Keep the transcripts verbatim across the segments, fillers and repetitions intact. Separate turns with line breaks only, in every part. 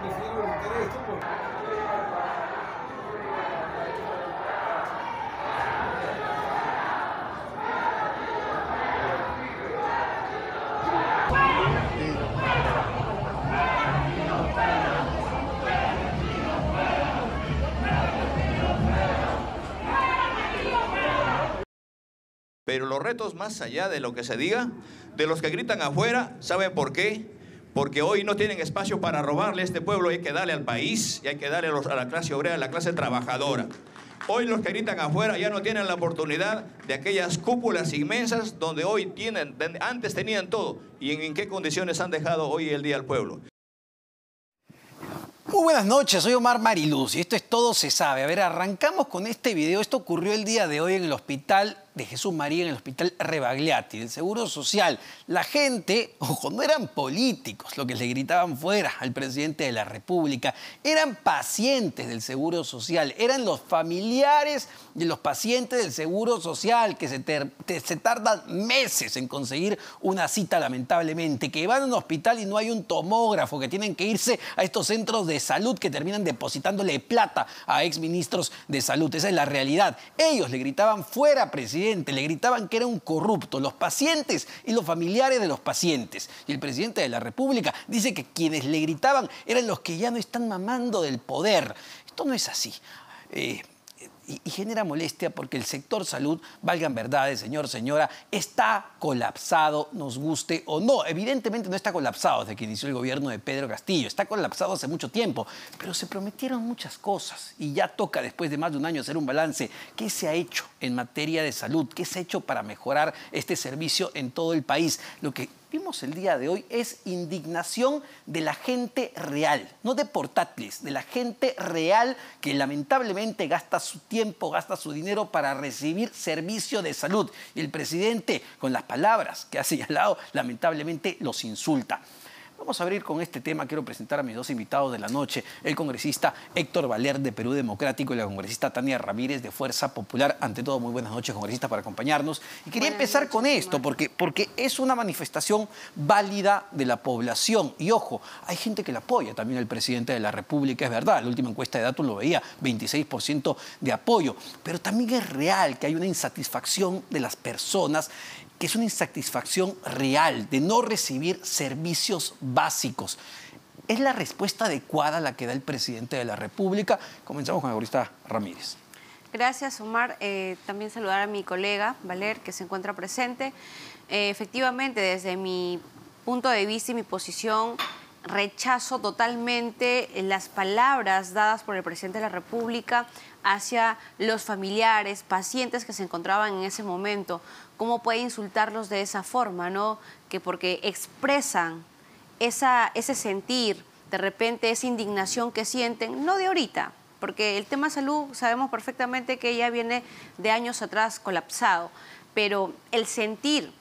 Pero los retos, más allá de lo que se diga, de los que gritan afuera, ¿saben por qué? Porque hoy no tienen espacio para robarle a este pueblo, hay que darle al país y hay que darle a, los, a la clase obrera, a la clase trabajadora. Hoy los que gritan afuera ya no tienen la oportunidad de aquellas cúpulas inmensas donde hoy tienen, antes tenían todo. ¿Y en, en qué condiciones han dejado hoy el día al pueblo?
Muy buenas noches, soy Omar Mariluz y esto es Todo se sabe. A ver, arrancamos con este video. Esto ocurrió el día de hoy en el hospital de Jesús María, en el hospital Rebagliati, del Seguro Social. La gente, ojo, no eran políticos lo que le gritaban fuera al presidente de la República. Eran pacientes del Seguro Social, eran los familiares de los pacientes del Seguro Social que se, ter, se tardan meses en conseguir una cita, lamentablemente, que van a un hospital y no hay un tomógrafo, que tienen que irse a estos centros de salud que terminan depositándole plata a exministros de salud. Esa es la realidad. Ellos le gritaban fuera, presidente, le gritaban que era un corrupto, los pacientes y los familiares de los pacientes. Y el presidente de la República dice que quienes le gritaban eran los que ya no están mamando del poder. Esto no es así. Eh, Y, y genera molestia porque el sector salud, valgan verdades, señor, señora, está colapsado, nos guste o no. Evidentemente no está colapsado desde que inició el gobierno de Pedro Castillo, está colapsado hace mucho tiempo, pero se prometieron muchas cosas y ya toca, después de más de un año, hacer un balance. ¿Qué se ha hecho en materia de salud? ¿Qué se ha hecho para mejorar este servicio en todo el país? Lo que vimos el día de hoy es indignación de la gente real, no de portátiles, de la gente real que lamentablemente gasta su tiempo, gasta su dinero para recibir servicio de salud. Y el presidente, con las palabras que ha señalado, lamentablemente los insulta. Vamos a abrir con este tema. Quiero presentar a mis dos invitados de la noche, el congresista Héctor Valer de Perú Democrático y la congresista Tania Ramírez de Fuerza Popular. Ante todo, muy buenas noches, congresista, por acompañarnos. Y quería buenas empezar noches, con esto, porque, porque es una manifestación válida de la población. Y ojo, hay gente que la apoya, también el presidente de la República, es verdad. La última encuesta de datos lo veía, veintiséis por ciento de apoyo. Pero también es real que hay una insatisfacción de las personas, que es una insatisfacción real de no recibir servicios básicos. ¿Es la respuesta adecuada la que da el presidente de la República? Comenzamos con la congresista Ramírez.
Gracias, Omar. Eh, también saludar a mi colega, Valer, que se encuentra presente. Eh, efectivamente, desde mi punto de vista y mi posición, rechazo totalmente las palabras dadas por el presidente de la República hacia los familiares, pacientes que se encontraban en ese momento. ¿Cómo puede insultarlos de esa forma, no? Que porque expresan esa, ese sentir, de repente esa indignación que sienten, no de ahorita, porque el tema salud sabemos perfectamente que ya viene de años atrás colapsado, pero el sentir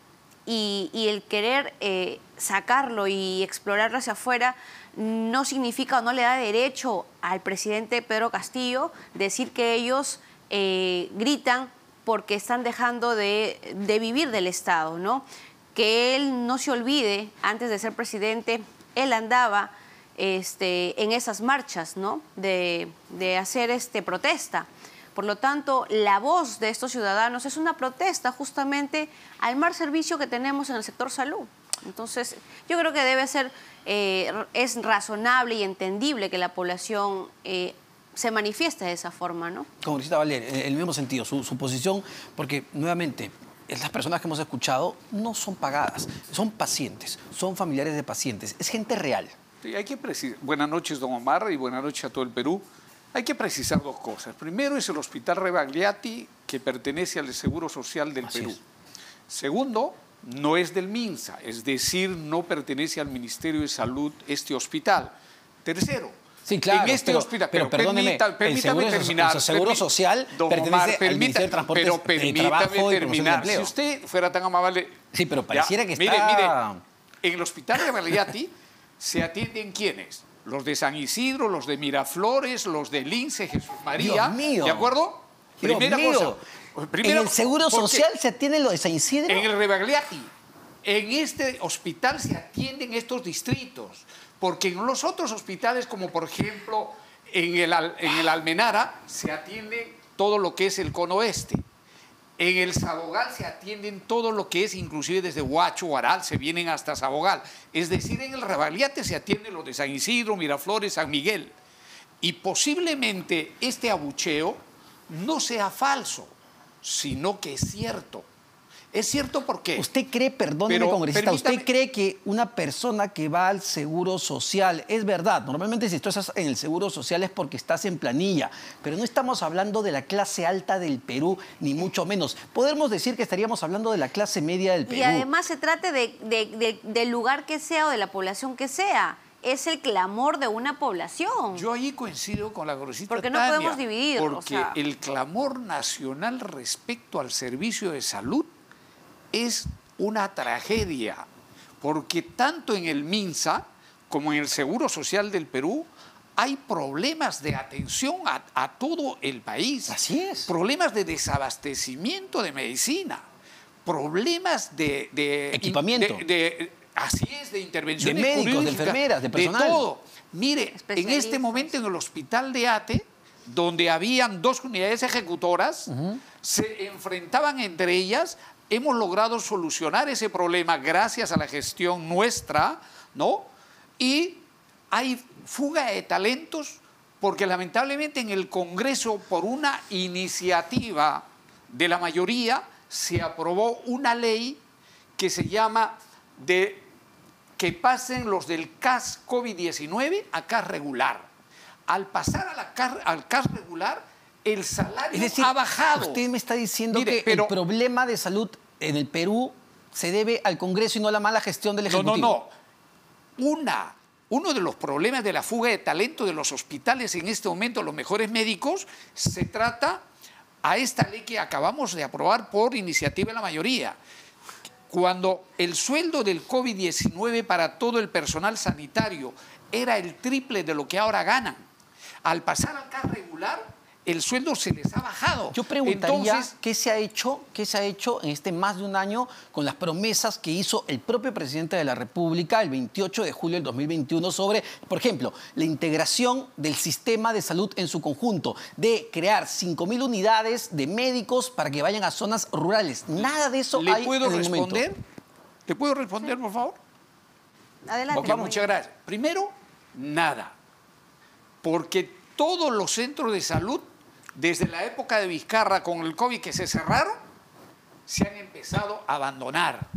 y, y el querer eh, sacarlo y explorarlo hacia afuera no significa o no le da derecho al presidente Pedro Castillo decir que ellos eh, gritan porque están dejando de, de vivir del Estado, ¿no? Que él no se olvide, antes de ser presidente, él andaba este, en esas marchas, ¿no? De, de hacer este, protesta. Por lo tanto, la voz de estos ciudadanos es una protesta justamente al mal servicio que tenemos en el sector salud. Entonces, yo creo que debe ser, eh, es razonable y entendible que la población eh, se manifiesta de esa forma, ¿no?
Congresista Valer, en el mismo sentido, su, su posición, porque nuevamente las personas que hemos escuchado no son pagadas, son pacientes, son familiares de pacientes, es gente real.
Sí, hay que precisar. Buenas noches, don Omar, y buenas noches a todo el Perú. Hay que precisar dos cosas. Primero, es el Hospital Rebagliati, que pertenece al Seguro Social del Así Perú. Es. Segundo, no es del MINSA, es decir, no pertenece al Ministerio de Salud este hospital. Tercero,
sí, claro,
en este
pero,
hospital,
pero, pero perdóneme,
permita, permítame
el seguro,
terminar.
El Seguro Social
don
pertenece
Omar,
al
permita,
Ministerio de Transportes,
pero permítame
Trabajo
terminar.
Y
si usted fuera tan amable...
Sí, pero pareciera
ya,
que
mire,
está...
Mire, en el Hospital Rebagliati se atienden ¿quiénes? Los de San Isidro, los de Miraflores, los de Lince, Jesús María.
Dios mío.
¿De acuerdo?
Dios
Primera
mío.
cosa. Primero,
¿en el Seguro Social se atiende lo de San Isidro?
En el Rebagliati. En este hospital se atienden estos distritos. Porque en los otros hospitales, como por ejemplo en el, en el Almenara, se atiende todo lo que es el cono oeste. En el Sabogal se atienden todo lo que es, inclusive desde Huacho, Huaral, se vienen hasta Sabogal. Es decir, en el Rebagliati se atiende lo de San Isidro, Miraflores, San Miguel. Y posiblemente este abucheo no sea falso, sino que es cierto. Es cierto porque...
¿Usted cree, perdóneme,
Pero,
congresista,
permítame,
usted cree que una persona que va al Seguro Social, es verdad, normalmente si tú estás en el Seguro Social es porque estás en planilla, pero no estamos hablando de la clase alta del Perú, ni mucho menos. Podemos decir que estaríamos hablando de la clase media del Perú.
Y además se trate de, de- de- del lugar que sea o de la población que sea. Es el clamor de una población.
Yo ahí coincido con la congresista
Porque no
Tania,
podemos dividir, o
porque
sea.
el clamor nacional respecto al servicio de salud es una tragedia, porque tanto en el MINSA como en el Seguro Social del Perú hay problemas de atención a, a todo el país.
Así es.
Problemas de desabastecimiento de medicina, problemas de... de
Equipamiento.
de- de- así es, de intervención
De médicos, de enfermeras, de personal.
De todo. Mire, en este
Especialistas.
momento en el hospital de Ate, donde habían dos unidades ejecutoras, se enfrentaban entre ellas. Hemos logrado solucionar ese problema gracias a la gestión nuestra, ¿no? Y hay fuga de talentos porque lamentablemente en el Congreso, por una iniciativa de la mayoría, se aprobó una ley que se llama de que pasen los del C A S COVID diecinueve a C A S regular. Al pasar a la C A S, al C A S regular, el salario
Es decir,
ha bajado.
usted me está diciendo
Mire,
que
pero-
el problema de salud en el Perú se debe al Congreso y no a la mala gestión del
No,
Ejecutivo.
no, no. Una, uno de los problemas de la fuga de talento de los hospitales en este momento, los mejores médicos, se trata a esta ley que acabamos de aprobar por iniciativa de la mayoría. Cuando el sueldo del COVID diecinueve para todo el personal sanitario era el triple de lo que ahora ganan, al pasar al C A S regular, el sueldo se les ha bajado.
Yo preguntaría
Entonces,
qué se ha hecho, qué se ha hecho en este más de un año con las promesas que hizo el propio presidente de la República el veintiocho de julio del dos mil veintiuno sobre, por ejemplo, la integración del sistema de salud en su conjunto, de crear cinco mil unidades de médicos para que vayan a zonas rurales. Nada de eso
¿le
hay
puedo
en el momento.
responder? ¿Le puedo responder, por favor?
Adelante.
Ok, muchas gracias. Primero, nada. Porque todos los centros de salud, desde la época de Vizcarra con el COVID que se cerraron, se han empezado a abandonar.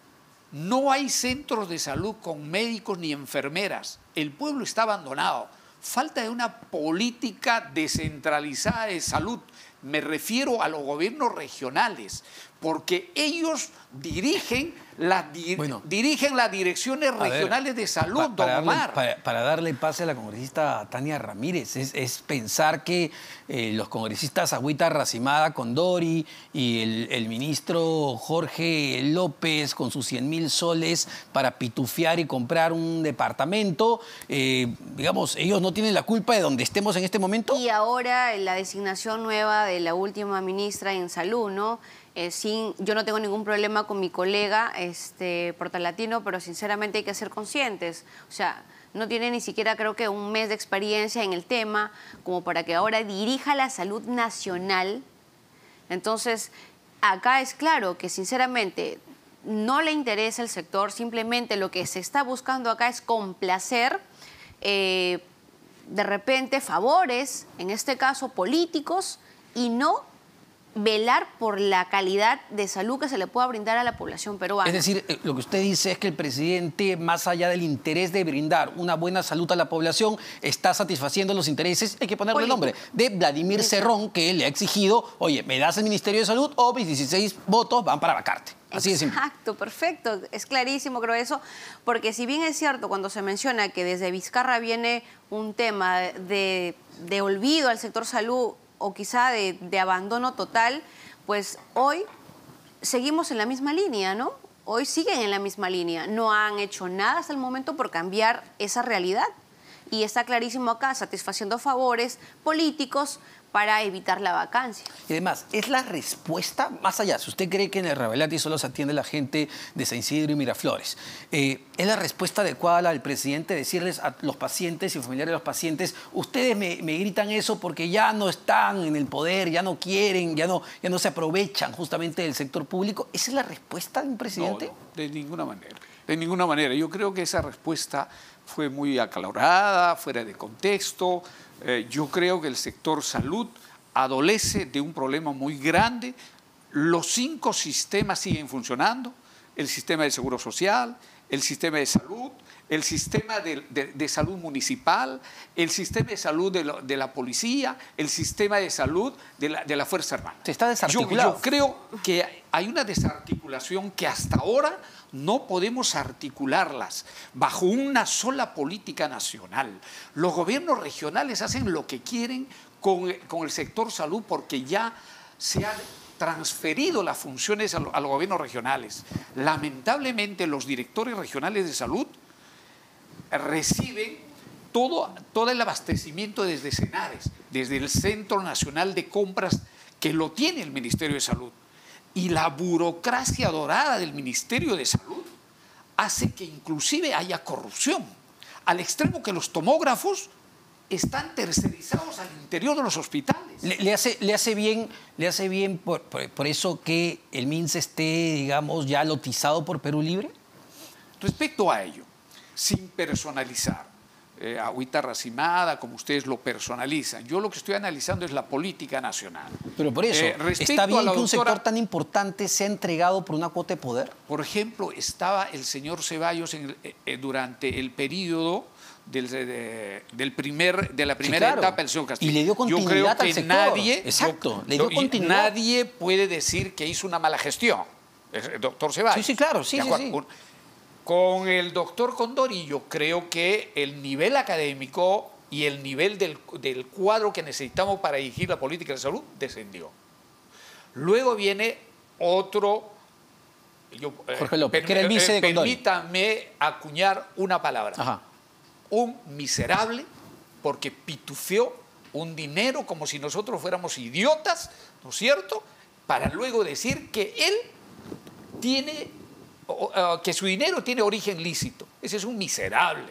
No hay centros de salud con médicos ni enfermeras. El pueblo está abandonado. Falta de una política descentralizada de salud. Me refiero a los gobiernos regionales, porque ellos dirigen, las di-
Bueno.
dirigen las direcciones
A ver,
regionales de salud,
pa-
don
para, darle,
Omar.
para- para darle pase a la congresista Tania Ramírez, es, es pensar que eh, los congresistas Agüita Racimada Condori y el, el ministro Jorge López con sus cien mil soles para pitufiar y comprar un departamento, eh, digamos, ellos no tienen la culpa de donde estemos en este momento.
Y ahora la designación nueva de la última ministra en salud, ¿no? Eh, sin, yo no tengo ningún problema con mi colega este, portalatino, pero sinceramente hay que ser conscientes. O sea, no tiene ni siquiera creo que un mes de experiencia en el tema como para que ahora dirija la salud nacional. Entonces, acá es claro que sinceramente no le interesa el sector, simplemente lo que se está buscando acá es complacer eh, de repente favores, en este caso políticos, y no velar por la calidad de salud que se le pueda brindar a la población peruana.
Es decir, eh, lo que usted dice es que el presidente, más allá del interés de brindar una buena salud a la población, está satisfaciendo los intereses, hay que ponerle el nombre, de Vladimir Cerrón, que le ha exigido, oye, ¿me das el Ministerio de Salud o mis dieciséis votos van para vacarte? Así de simple.
Exacto, perfecto. Es clarísimo, creo eso, porque si bien es cierto cuando se menciona que desde Vizcarra viene un tema de, de olvido al sector salud o quizá de, de abandono total, pues hoy seguimos en la misma línea, ¿no? Hoy siguen en la misma línea. No han hecho nada hasta el momento por cambiar esa realidad. y está clarísimo acá, satisfaciendo favores políticos para evitar la vacancia.
Y además, ¿es la respuesta, más allá, si usted cree que en el Rebagliati solo se atiende la gente de San Isidro y Miraflores, eh, ¿es la respuesta adecuada al presidente decirles a los pacientes y familiares de los pacientes, ustedes me, me gritan eso porque ya no están en el poder, ya no quieren, ya no, ya no se aprovechan justamente del sector público? ¿Esa es la respuesta de un presidente?
No, no, de ninguna manera, de ninguna manera. Yo creo que esa respuesta fue muy acalorada, fuera de contexto. Eh, yo creo que el sector salud adolece de un problema muy grande. Los cinco sistemas siguen funcionando: el sistema de seguro social, el sistema de salud, el sistema de, de, de salud municipal, el sistema de salud de, lo, de la policía, el sistema de salud de la, de la Fuerza Armada.
Se está desarticulado.
Yo, yo creo que hay una desarticulación que hasta ahora no podemos articularlas bajo una sola política nacional. Los gobiernos regionales hacen lo que quieren con, con el sector salud porque ya se han transferido las funciones a, lo, a los gobiernos regionales. Lamentablemente, los directores regionales de salud reciben todo, todo el abastecimiento desde Senares, desde el Centro Nacional de Compras, que lo tiene el Ministerio de Salud. Y la burocracia dorada del Ministerio de Salud hace que inclusive haya corrupción, al extremo que los tomógrafos están tercerizados al interior de los hospitales.
¿Le, le hace, le hace bien, le hace bien por, por, por eso que el M I N S esté, digamos, ya lotizado por Perú Libre?
Respecto a ello, sin personalizar, eh, agüita racimada, como ustedes lo personalizan, yo lo que estoy analizando es la política nacional.
Pero por eso,
Eh, respecto
¿está bien
a la
que un
doctora-
sector tan importante sea entregado por una cuota de poder?
Por ejemplo, estaba el señor Ceballos en el- eh, durante el periodo del, de, del primer, de la primera
claro.
etapa del señor Castillo.
Y le dio
Yo creo
continuidad
que
al sector.
nadie,
Exacto,
yo-
le dio
y
continuidad.
nadie puede decir que hizo una mala gestión, el doctor Ceballos.
Sí, sí, claro, sí,
¿De
sí,
acuerdo?
sí.
Con- Con el doctor Condori, yo creo que el nivel académico y el nivel del, del cuadro que necesitamos para dirigir la política de salud descendió. Luego viene otro... yo, eh,
Jorge López,
permi-
que era el vice de
eh,
Condori.
Permítame acuñar una palabra.
Ajá.
Un miserable porque pitufeó un dinero como si nosotros fuéramos idiotas, ¿no es cierto? Para luego decir que él tiene... o- o, que su dinero tiene origen lícito. Ese es un miserable.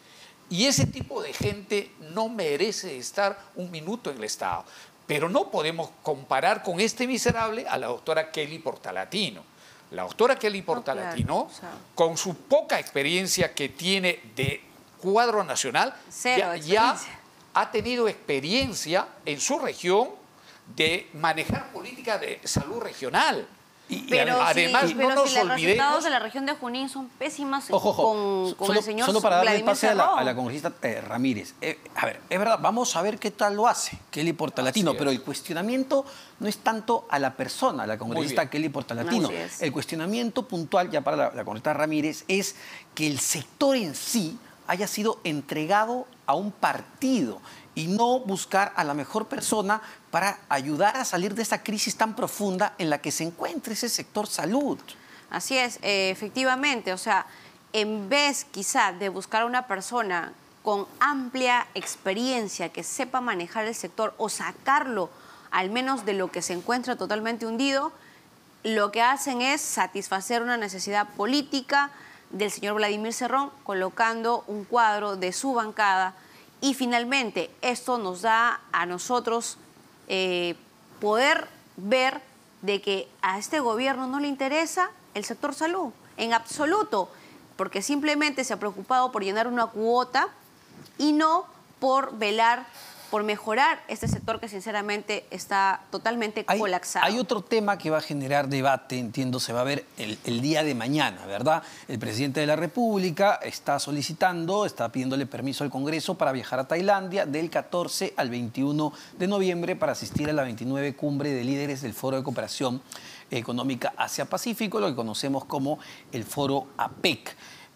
Y ese tipo de gente no merece estar un minuto en el Estado. Pero no podemos comparar con este miserable a la doctora Kelly Portalatino. La doctora Kelly Portalatino,
claro, o sea.
con su poca experiencia que tiene de cuadro nacional,
Cero
ya, ya
experiencia.
ha tenido experiencia en su región de manejar política de salud regional.
Y, y
Pero,
además,
sí,
no
pero
nos
si los
olvidemos-
resultados de la región de Junín son pésimas
Ojo, ojo.
con, con
solo,
el señor
solo para darle
Vladimir
pase a la,
Cerrón.
a la congresista eh, Ramírez. Eh, a ver, es verdad, vamos a ver qué tal lo hace Kelly Portalatino,
Así es.
pero el cuestionamiento no es tanto a la persona, a la congresista
bien.
Kelly Portalatino.
Así es.
El cuestionamiento puntual, ya para la, la congresista Ramírez, es que el sector en sí haya sido entregado a un partido y no buscar a la mejor persona para ayudar a salir de esa crisis tan profunda en la que se encuentra ese sector salud.
Así es, eh, efectivamente, o sea, en vez quizá de buscar a una persona con amplia experiencia que sepa manejar el sector o sacarlo al menos de lo que se encuentra totalmente hundido, lo que hacen es satisfacer una necesidad política del señor Vladimir Cerrón, colocando un cuadro de su bancada. Y finalmente, esto nos da a nosotros eh, poder ver de que a este gobierno no le interesa el sector salud, en absoluto, porque simplemente se ha preocupado por llenar una cuota y no por velar, por mejorar este sector que sinceramente está totalmente
Hay,
colapsado.
hay otro tema que va a generar debate, entiendo, se va a ver el, el día de mañana, ¿verdad? El presidente de la República está solicitando, está pidiéndole permiso al Congreso para viajar a Tailandia del catorce al veintiuno de noviembre para asistir a la veintinueve cumbre de líderes del Foro de Cooperación Económica Asia-Pacífico, lo que conocemos como el Foro APEC.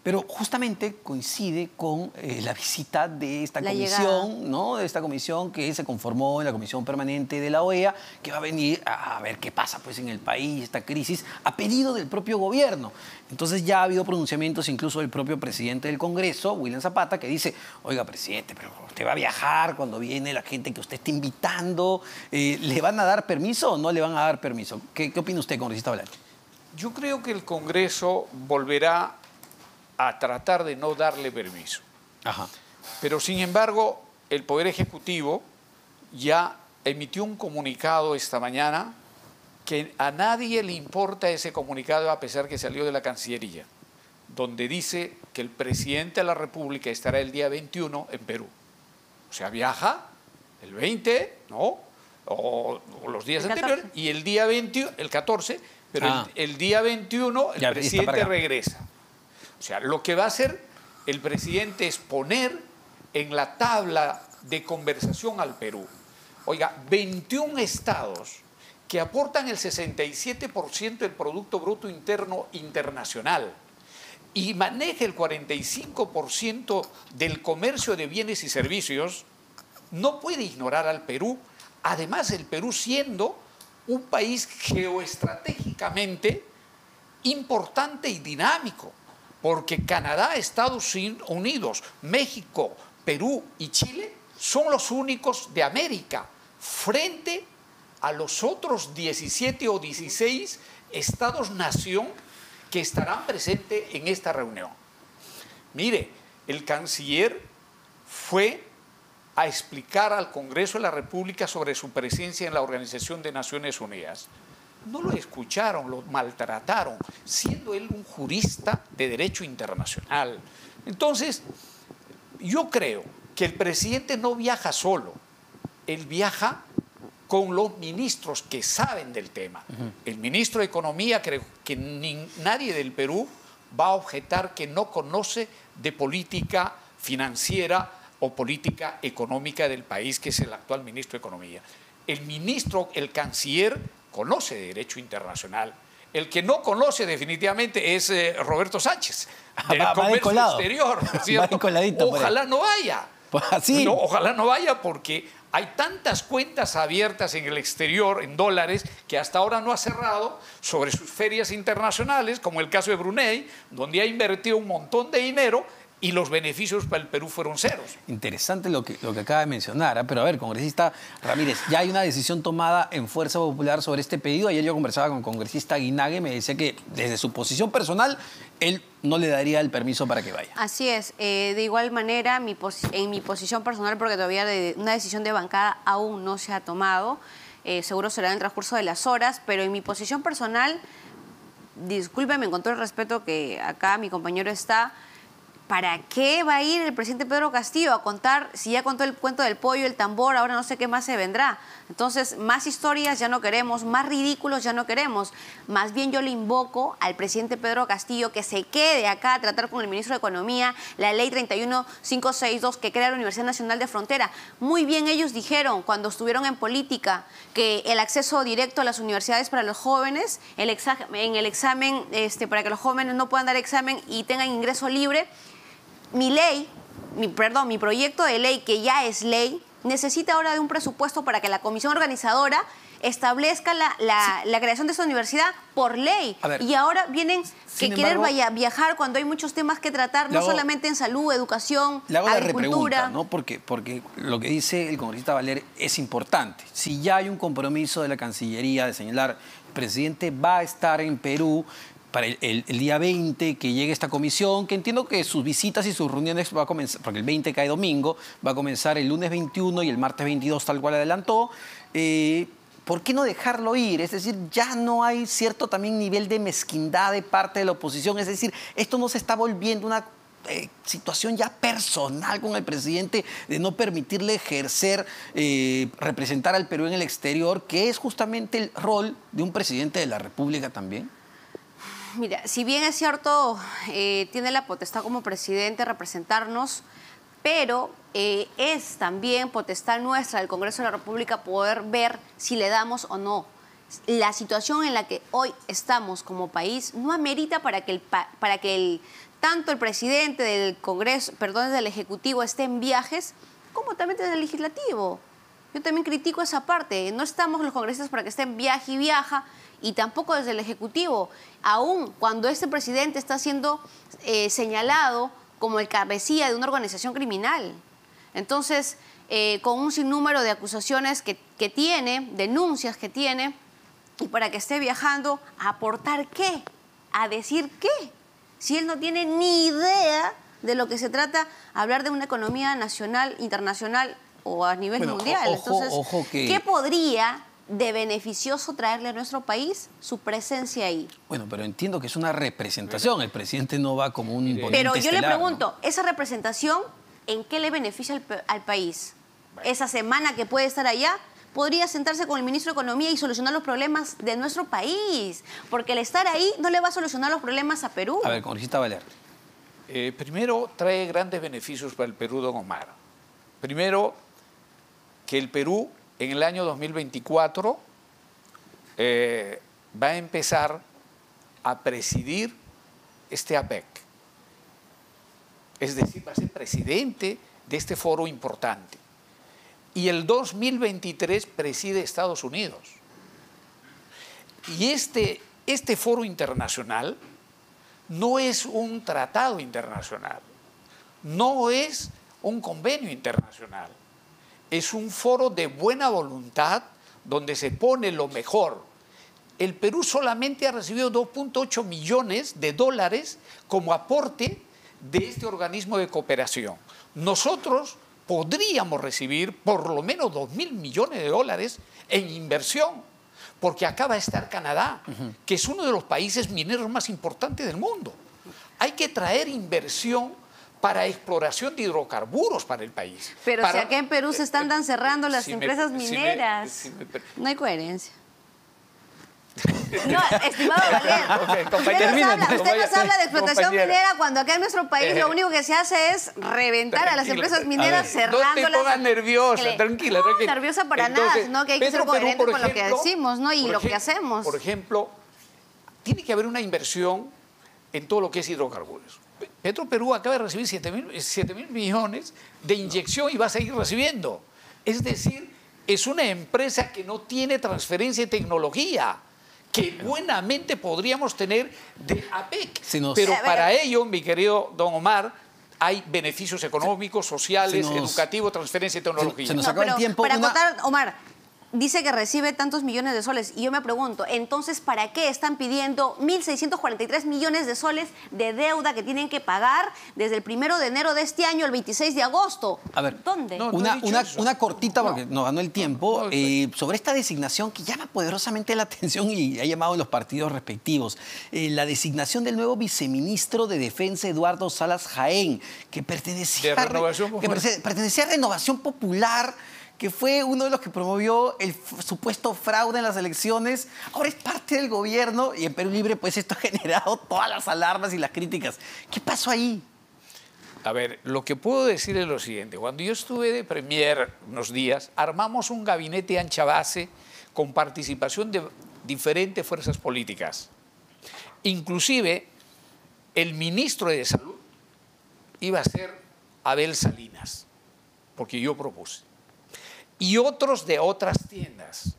Pero justamente coincide con eh, la visita de esta
La
comisión,
llegada.
¿no? De esta comisión que se conformó en la Comisión Permanente de la O E A, que va a venir a, a ver qué pasa pues, en el país, esta crisis, a pedido del propio gobierno. Entonces ya ha habido pronunciamientos incluso del propio presidente del Congreso, William Zapata, que dice, oiga, presidente, pero usted va a viajar cuando viene la gente que usted está invitando, eh, ¿le van a dar permiso o no le van a dar permiso? ¿Qué, qué opina usted, congresista Valera?
Yo creo que el Congreso volverá a tratar de no darle permiso.
Ajá.
Pero, sin embargo, el Poder Ejecutivo ya emitió un comunicado esta mañana que a nadie le importa ese comunicado a pesar que salió de la Cancillería, donde dice que el presidente de la República estará el día veintiuno en Perú. O sea, viaja el veinte, ¿no? O, o los días
El
anteriores,
catorce.
y el día veintiuno, el catorce, pero
Ah.
el, el día veintiuno el
Ya, está para
presidente
acá.
regresa. O sea, lo que va a hacer el presidente es poner en la tabla de conversación al Perú, oiga, veintiún estados que aportan el sesenta y siete por ciento del Producto Bruto Interno Internacional y maneja el cuarenta y cinco por ciento del comercio de bienes y servicios, no puede ignorar al Perú. Además, el Perú siendo un país geoestratégicamente importante y dinámico, porque Canadá, Estados Unidos, México, Perú y Chile son los únicos de América frente a los otros diecisiete o dieciséis estados-nación que estarán presentes en esta reunión. Mire, el canciller fue a explicar al Congreso de la República sobre su presencia en la Organización de Naciones Unidas. No lo escucharon, lo maltrataron, siendo él un jurista de derecho internacional. Entonces, yo creo que el presidente no viaja solo, él viaja con los ministros que saben del tema. Uh-huh. El ministro de Economía, creo que ni, nadie del Perú va a objetar que no conoce de política financiera o política económica del país, que es el actual ministro de Economía. El ministro, el canciller, conoce de derecho internacional. El que no conoce definitivamente es eh, Roberto Sánchez, del
va,
comercio
va
exterior. ¿Cierto? Ojalá no vaya.
¿Sí?
No, ojalá no vaya porque hay tantas cuentas abiertas en el exterior, en dólares, que hasta ahora no ha cerrado sobre sus ferias internacionales, como el caso de Brunei, donde ha invertido un montón de dinero y los beneficios para el Perú fueron ceros.
Interesante lo que, lo que acaba de mencionar, ¿eh? Pero a ver, congresista Ramírez, ya hay una decisión tomada en Fuerza Popular sobre este pedido. Ayer yo conversaba con el congresista Guinague, me decía que desde su posición personal, él no le daría el permiso para que vaya.
Así es. Eh, de igual manera, mi en mi posición personal, porque todavía de, una decisión de bancada aún no se ha tomado, eh, seguro será en el transcurso de las horas, pero en mi posición personal, discúlpeme con todo el respeto que acá mi compañero está, ¿para qué va a ir el presidente Pedro Castillo a contar, si ya contó el cuento del pollo, el tambor, ahora no sé qué más se vendrá? Entonces, más historias ya no queremos, más ridículos ya no queremos. Más bien yo le invoco al presidente Pedro Castillo que se quede acá a tratar con el ministro de Economía la ley treinta y uno mil quinientos sesenta y dos que crea la Universidad Nacional de Frontera. Muy bien ellos dijeron cuando estuvieron en política que el acceso directo a las universidades para los jóvenes, el en el examen, este, para que los jóvenes no puedan dar examen y tengan ingreso libre. Mi ley, mi, perdón, mi proyecto de ley, que ya es ley, necesita ahora de un presupuesto para que la comisión organizadora establezca la, la, sí. la creación de esta universidad por ley. Y ahora vienen que querer vaya, viajar cuando hay muchos temas que tratar, no hago, solamente en salud, educación,
le hago
agricultura.
La repregunta, ¿no? Porque, porque lo que dice el congresista Valer es importante. Si ya hay un compromiso de la Cancillería de señalar, el presidente va a estar en Perú para el, el, el día veinte que llegue esta comisión, que entiendo que sus visitas y sus reuniones va a comenzar, porque el veinte cae domingo, va a comenzar el lunes veintiuno y el martes veintidós, tal cual adelantó. Eh, ¿Por qué no dejarlo ir? Es decir, ya no hay cierto también nivel de mezquindad de parte de la oposición. Es decir, esto no se está volviendo una eh, situación ya personal con el presidente de no permitirle ejercer, eh, representar al Perú en el exterior, que es justamente el rol de un presidente de la República también.
Mira, si bien es cierto, eh, tiene la potestad como presidente representarnos, pero eh, es también potestad nuestra del Congreso de la República poder ver si le damos o no. La situación en la que hoy estamos como país no amerita para que el, para que el tanto el presidente del Congreso, perdón, del Ejecutivo esté en viajes, como también desde el Legislativo. Yo también critico esa parte. No estamos los congresistas para que estén viaje y viaja, y tampoco desde el Ejecutivo. Aún cuando este presidente está siendo eh, señalado como el cabecilla de una organización criminal. Entonces, eh, con un sinnúmero de acusaciones que, que tiene, denuncias que tiene, y para que esté viajando, ¿a aportar qué? ¿A decir qué? Si él no tiene ni idea de lo que se trata, hablar de una economía nacional, internacional o a nivel
bueno,
mundial.
Ojo,
Entonces,
ojo que...
¿qué podría de beneficioso traerle a nuestro país su presencia ahí?
Bueno, pero entiendo que es una representación. El presidente no va como un imponente
Pero yo le
estelar,
pregunto,
¿no?
¿esa representación en qué le beneficia al, al país? Esa semana que puede estar allá, podría sentarse con el ministro de Economía y solucionar los problemas de nuestro país. Porque el estar ahí no le va a solucionar los problemas a Perú.
A ver, congresista Valer.
Eh, primero, trae grandes beneficios para el Perú, don Omar. Primero, que el Perú en el año dos mil veinticuatro eh, va a empezar a presidir este A P E C. Es decir, va a ser presidente de este foro importante. Y el dos mil veintitrés preside Estados Unidos. Y este, este foro internacional no es un tratado internacional, no es un convenio internacional. Es un foro de buena voluntad donde se pone lo mejor. El Perú solamente ha recibido dos punto ocho millones de dólares como aporte de este organismo de cooperación. Nosotros podríamos recibir por lo menos dos mil millones de dólares en inversión, porque acá va a estar Canadá, uh-huh. que es uno de los países mineros más importantes del mundo. Hay que traer inversión para exploración de hidrocarburos para el país.
Pero
para,
si acá en Perú se están dan cerrando las
si
empresas
me,
mineras,
si me, si me,
no hay coherencia. No, estimado Valer,
okay,
usted,
termina,
nos habla, usted nos habla de explotación
compañera.
minera cuando acá en nuestro país
Eh,
lo único que se hace es reventar a las empresas mineras
ver,
cerrándolas.
No te pongas nerviosa,
le,
tranquila,
no,
tranquila.
nerviosa para
Entonces,
nada, sino que hay que
Petro
ser coherente
Perú,
con
ejemplo,
lo que decimos, ¿no? Y lo que hacemos.
Por ejemplo, tiene que haber una inversión en todo lo que es hidrocarburos. Petro Perú acaba de recibir siete mil millones de inyección y va a seguir recibiendo. Es decir, es una empresa que no tiene transferencia de tecnología, que buenamente podríamos tener de A P E C.
Si nos...
Pero para ello, mi querido don Omar, hay beneficios económicos, sociales,
nos...
educativos, transferencia de tecnología.
Se, se nos
no,
acaba
pero
el tiempo.
Para
una...
acotar, Omar, dice que recibe tantos millones de soles. Y yo me pregunto, entonces, ¿para qué están pidiendo mil seiscientos cuarenta y tres millones de soles de deuda que tienen que pagar desde el primero de enero de este año al veintiséis de agosto?
A ver,
¿dónde?
No, no
una,
he dicho
una,
eso.
una cortita,
No.
porque nos ganó el tiempo,
No,
eh, sobre esta designación que llama poderosamente la atención y ha llamado en los partidos respectivos. Eh, la designación del nuevo viceministro de Defensa, Eduardo Salas Jaén, que pertenecía,
De Renovación
que
Popular.
pertenecía a Renovación Popular, que fue uno de los que promovió el supuesto fraude en las elecciones. Ahora es parte del gobierno y en Perú Libre pues esto ha generado todas las alarmas y las críticas. ¿Qué pasó ahí?
A ver, lo que puedo decir es lo siguiente. Cuando yo estuve de premier unos días, armamos un gabinete ancha base con participación de diferentes fuerzas políticas. Inclusive, el ministro de Salud iba a ser Abel Salinas, porque yo propuse. Y otros de otras tiendas.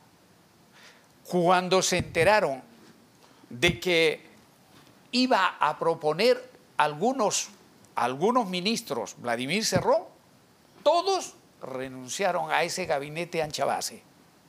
Cuando se enteraron de que iba a proponer algunos, algunos ministros, Vladimir Cerrón, todos renunciaron a ese gabinete ancha base.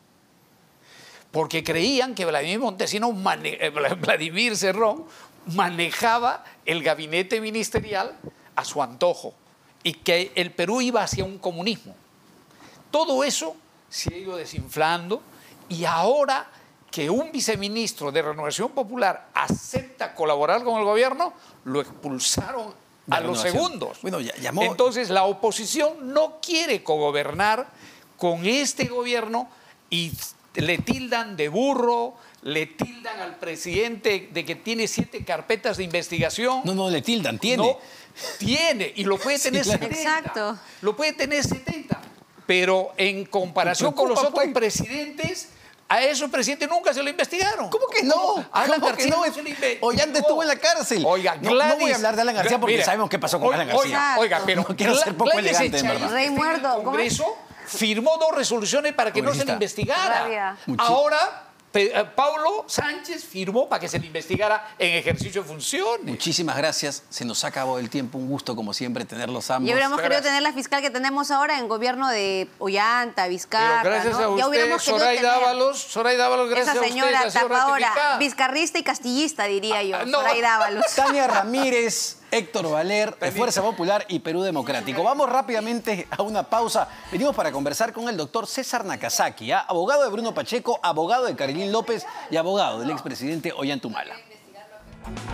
Porque creían que Vladimir Montesinos, mane, Vladimir Cerrón, manejaba el gabinete ministerial a su antojo y que el Perú iba hacia un comunismo. Todo eso se ha ido desinflando y ahora que un viceministro de Renovación Popular acepta colaborar con el gobierno, lo expulsaron a los segundos.
Bueno, ya, llamó...
Entonces la oposición no quiere cogobernar con este gobierno y le tildan de burro, le tildan al presidente de que tiene siete carpetas de investigación.
No, no, le tildan, tiene.
No, tiene, y lo puede tener
Sí, claro.
setenta.
Exacto.
Lo puede tener setenta. Pero en comparación con los otros presidentes, A esos presidentes nunca se lo investigaron.
¿Cómo que no?
Alan
¿Cómo que
García
no?
no se le investigó.
Ollanta estuvo en la cárcel.
Oiga,
no,
Gladys,
no voy a hablar de Alan García porque
mira,
sabemos qué pasó con
oiga,
Alan García.
Oiga, pero
No quiero ser poco
Gladys
elegante, en verdad.
Rey muerto,
El
¿cómo es?
Congreso firmó dos resoluciones para que no se le
Congresista.
investigara.
Rabia.
Muchi-
Ahora, Pe- eh, Paulo Sánchez firmó para que se le investigara en ejercicio de funciones.
Muchísimas gracias. Se nos ha acabado el tiempo. Un gusto, como siempre, tenerlos ambos.
Y hubiéramos querido
Gracias.
tener la fiscal que tenemos ahora en gobierno de Ollanta,
Pero
Vizcarra,
gracias
¿no?
a
Ya
usted,
hubiéramos querido
Zoraida
tener
Ábalos, Zoraida Ábalos, gracias
esa
a usted,
señora
ha sido
tapadora,
ratificada.
vizcarrista y castillista, diría yo,
Ah, no.
Zoraida Ábalos.
Tania Ramírez, Héctor Valer, de
Tanita.
Fuerza Popular y Perú Democrático. Vamos rápidamente a una pausa. Venimos para conversar con el doctor César Nakazaki, ¿ah? Abogado de Bruno Pacheco, abogado de Carilín López y abogado del expresidente Ollanta Humala.